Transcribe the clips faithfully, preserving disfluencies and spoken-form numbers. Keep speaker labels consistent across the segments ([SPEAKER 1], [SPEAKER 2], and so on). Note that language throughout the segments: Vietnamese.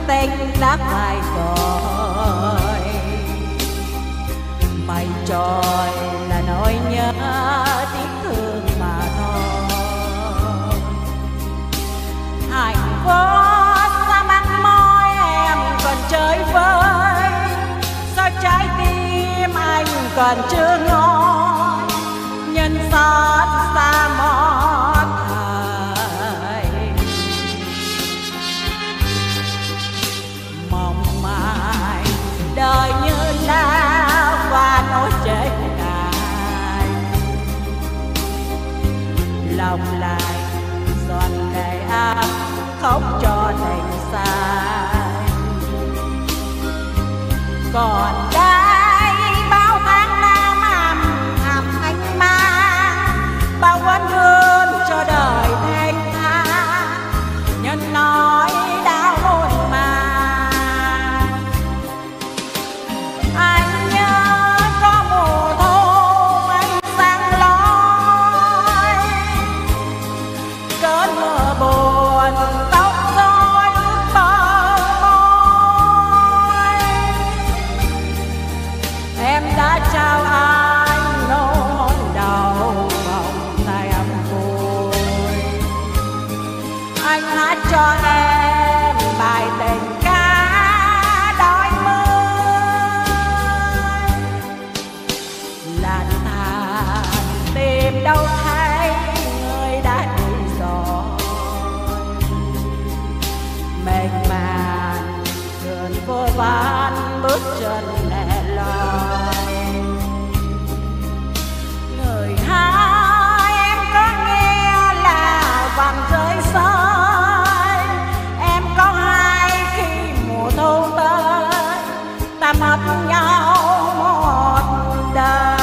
[SPEAKER 1] tình đã phai rồi. Mây trôi là nỗi nhớ tiếc thương mà thôi. Hạnh phúc xa mắt môi em còn chơi vơi, sao trái tim anh còn chưa ngồi, nhân xót xa một thời. Mong mãi đời như lao và nỗi trên cài, lòng lại giọt lệ áp khóc cho tình sai. Còn đây bao tháng năm ầm ầm anh mang, bao quán hương cho đời thanh thang, nhân nói đau hôn mang. Anh nhớ có mùa thu anh sang lối, cơn mưa buồn tóc rối ướt bờ môi. Em đã trao anh nụ hôn đầu vòng tay ấm vui, anh hát cho em bài tình ca đói mươi. Làn tàn tìm đâu thấy người đã đi rồi, mênh mang sườn vô vàn bước chân lẻ loi. Người hai em có nghe là vàng rơi rơi, em có hay khi mùa thu tới ta mất nhau một đời.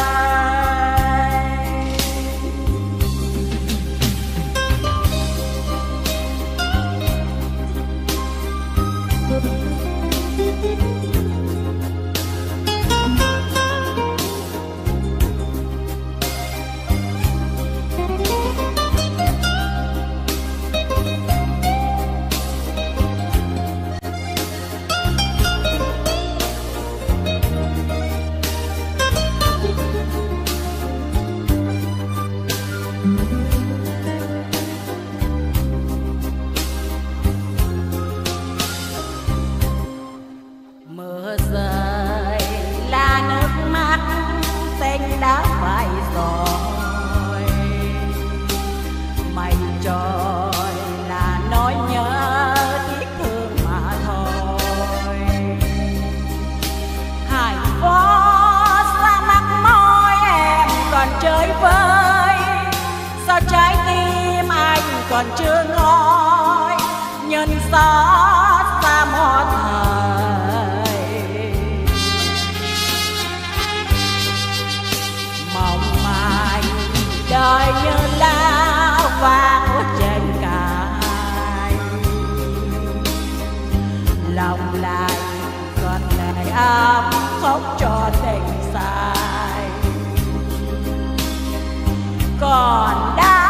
[SPEAKER 1] Mưa rơi là nước mắt tình đã phai rồi, mây trôi là nỗi nhớ tiếc thương mà thôi. Hạnh phúc xa mắt môi em còn chơi vơi, sao trái tim anh còn chưa ngói, nhân xót xa một thời. Mong mãi đời như lao vàng ở trên cài, lòng lại còn lệ ấm khóc cho tình sai. Còn đã